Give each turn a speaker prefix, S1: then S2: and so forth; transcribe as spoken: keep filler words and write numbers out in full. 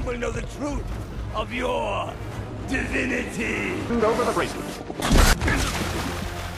S1: will know the truth of your divinity.
S2: Hand over the bracelet.